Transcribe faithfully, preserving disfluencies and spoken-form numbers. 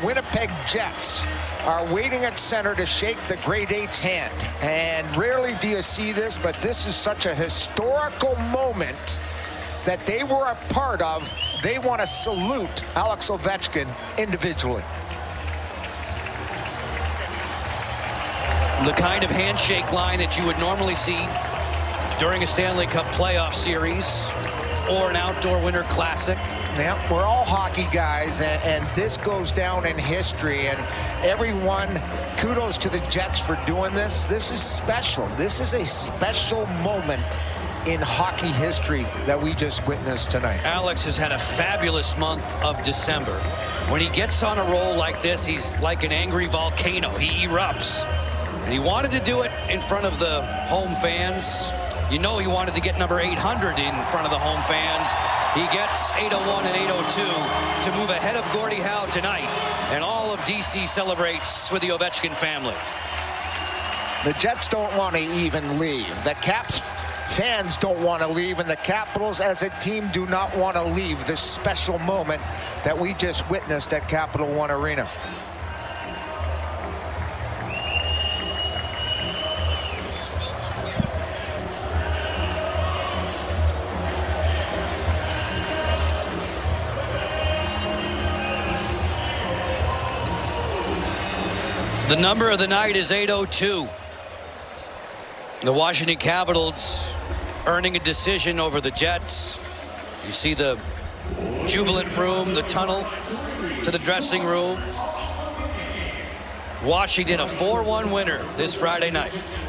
Winnipeg Jets are waiting at center to shake the grade eight's hand. And rarely do you see this, but this is such a historical moment that they were a part of. They want to salute Alex Ovechkin individually. The kind of handshake line that you would normally see during a Stanley Cup playoff series or an outdoor winter classic. Yeah, we're all hockey guys, and, and this goes down in history. And everyone, kudos to the Jets for doing this. This is special. This is a special moment in hockey history that we just witnessed tonight. Alex has had a fabulous month of December. When he gets on a roll like this, he's like an angry volcano. He erupts. And he wanted to do it in front of the home fans. You know he wanted to get number eight hundred in front of the home fans. He gets eight oh one and eight oh two to move ahead of Gordie Howe tonight. And all of D C celebrates with the Ovechkin family. The Jets don't want to even leave. The Caps fans don't want to leave. And the Capitals as a team do not want to leave this special moment that we just witnessed at Capital One Arena. The number of the night is eight oh two. The Washington Capitals earning a decision over the Jets. You see the jubilant room, the tunnel to the dressing room. Washington a four one winner this Friday night.